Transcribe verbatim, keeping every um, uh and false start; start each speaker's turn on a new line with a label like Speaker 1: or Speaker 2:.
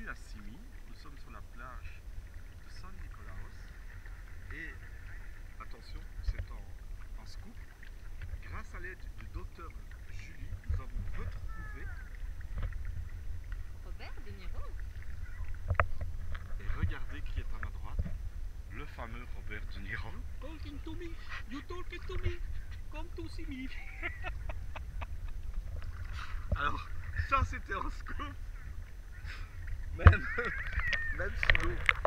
Speaker 1: à Simi, nous sommes sur la plage de San Nicolaos et attention, c'est en, en scoop, grâce à l'aide du docteur Julie, nous avons retrouvé
Speaker 2: Robert De Niro.
Speaker 1: et regardez qui est à ma droite, le fameux Robert De Niro.
Speaker 3: You talking to me, you talking to me, come to see me.
Speaker 1: Alors, ça c'était en scoop, même, même sous l'eau.